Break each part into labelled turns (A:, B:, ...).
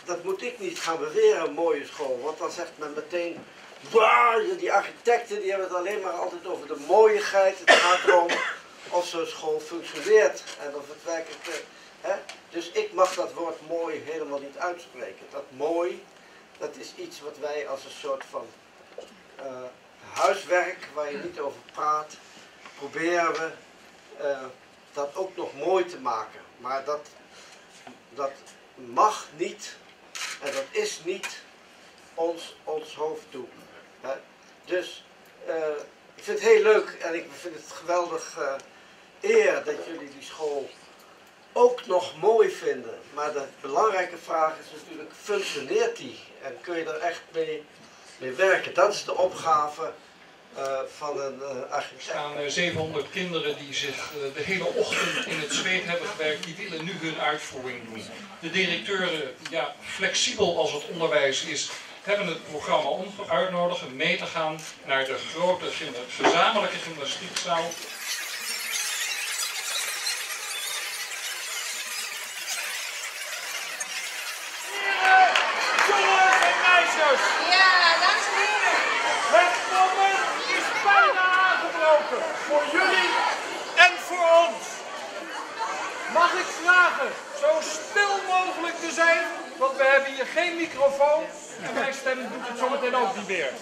A: dat moet ik niet gaan beweren, een mooie school. Want dan zegt men meteen, wow, die architecten die hebben het alleen maar altijd over de mooiigheid. Het gaat erom of zo'n school functioneert en of het werkelijk... Dus ik mag dat woord mooi helemaal niet uitspreken. Dat mooi, dat is iets wat wij als een soort van huiswerk, waar je niet over praat, proberen we dat ook nog mooi te maken. Maar dat mag niet en dat is niet ons hoofddoel. Dus ik vind het heel leuk en ik vind het geweldig eer dat jullie die school ook nog mooi vinden. Maar de belangrijke vraag is natuurlijk, functioneert die? En kun je er echt mee werken? Dat is de opgave van een architect.
B: Er staan 700 kinderen die zich de hele ochtend in het zweet hebben gewerkt, die willen nu hun uitvoering doen. De directeuren, ja, flexibel als het onderwijs is, hebben het programma uitnodigen mee te gaan naar de grote gezamenlijke gymnastiekzaal.
C: Ja, dames en heren.
D: Het moment is bijna aangebroken. Voor jullie en voor ons. Mag ik vragen zo stil mogelijk te zijn? Want we hebben hier geen microfoon. En mijn stem doet het zometeen ook niet meer.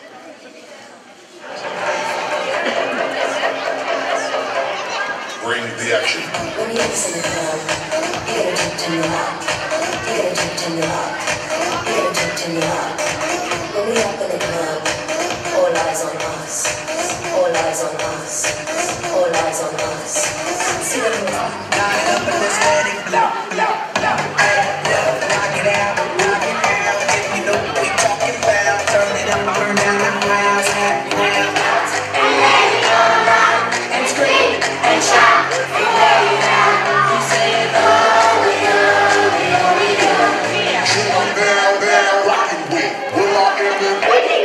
E: Bring the action.
F: When you listen to the club, you gotta turn it up. You gotta turn it up. You gotta turn it up. When we up in the club, all eyes on us. All eyes on us. All eyes on us. See them rock. Knock it up and let's let it blow, blow, blow. Knock it out, knock it out. If you know what we talking about, turn it up, turn down the house. Happy now. And let it go loud. And scream and shout. And let it out. We say, oh, we are, we are, we are.
E: Down, down, rockin' with Will I Am and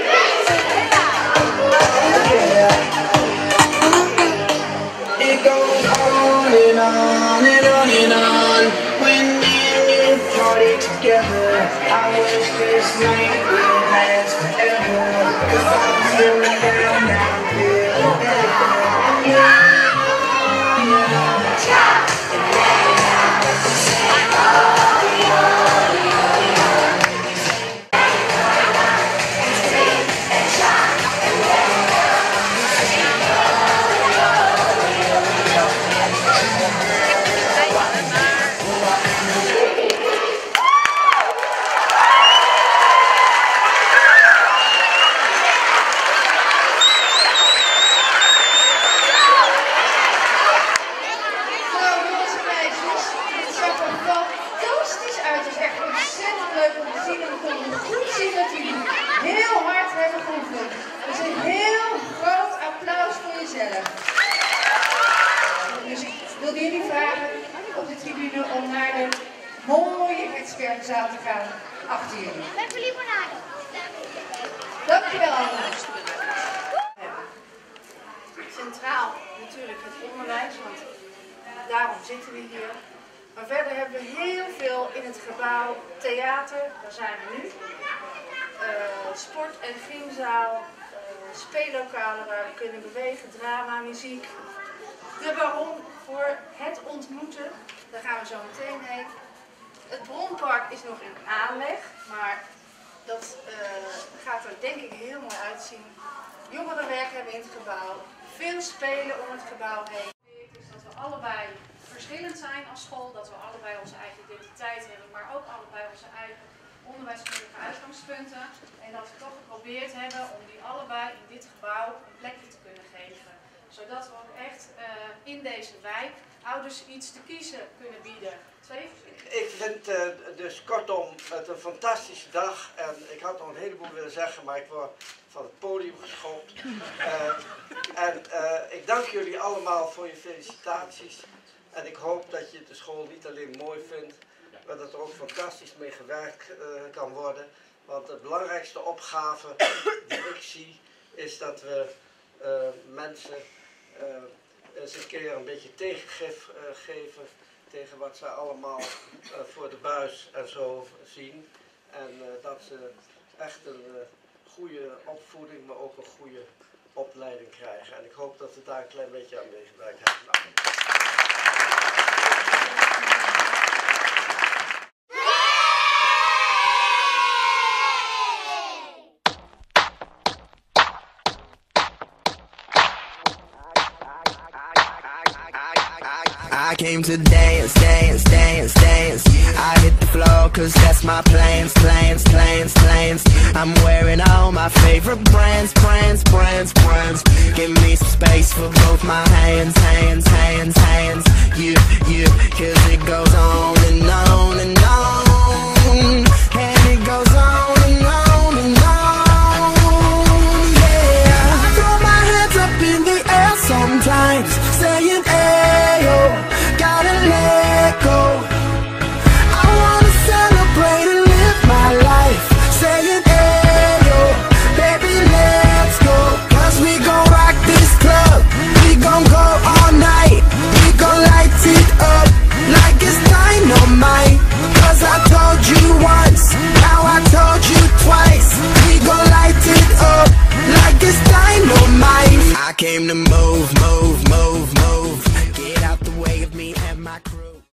F: It goes on and on and on and on. When me and you party together, I wish this night would last forever. 'Cause I'm feeling down now, feeling better. Yeah.
C: Heel hard hebben geoefend. Dus een heel groot applaus voor jezelf. Dus ik wilde jullie vragen op de tribune om naar de mooie expertzaal te gaan achter jullie.
G: Lekker limonade.
C: Dankjewel allemaal.
H: Centraal natuurlijk het onderwijs, want daarom zitten we hier. Maar verder hebben we heel veel in het gebouw theater, daar zijn we nu. Sport- en gymzaal, speellokalen waar we kunnen bewegen, drama, muziek. De Baron voor het ontmoeten, daar gaan we zo meteen heen. Het Bronpark is nog in aanleg, maar dat gaat er denk ik heel mooi uitzien. Jongerenwerk hebben we in het gebouw, veel spelen om het gebouw heen. Dus dat we allebei verschillend zijn als school, dat we allebei onze eigen identiteit hebben, maar ook allebei onze eigen onderwijskundige uitgangspunten. En dat we toch geprobeerd hebben om die allebei in dit gebouw een plekje te kunnen geven. Zodat we ook echt in deze wijk ouders iets te kiezen kunnen bieden.
A: Ik vind dus kortom het een fantastische dag en ik had nog een heleboel willen zeggen, maar ik word van het podium geschopt. Ik dank jullie allemaal voor je felicitaties en ik hoop dat je de school niet alleen mooi vindt, maar dat er ook fantastisch mee gewerkt kan worden. Want de belangrijkste opgave die ik zie is dat we mensen eens een keer een beetje tegengif geven tegen wat ze allemaal voor de buis en zo zien. En dat ze echt een goede opvoeding, maar ook een goede opleiding krijgen. En ik hoop dat we daar een klein beetje aan meegewerkt hebben.
G: I came to dance, dance, dance, dance. I hit the floor cause that's my plans, plans, plans, plans. I'm wearing all my favorite brands, brands, brands, brands. Give me some space for both my hands, hands, hands, hands. You, cause it goes on and on and on. And it goes on and on and on. Yeah, I throw my hands up in the air sometimes, saying ayo, gotta let go. I wanna celebrate and live my life, saying ayo, baby let's go. Cause we gon' rock this club, we gon' go all night. We gon' light it up like it's dynamite. Cause I told you once, now I told you twice. We gon' light it up like it's dynamite. I came to move, move.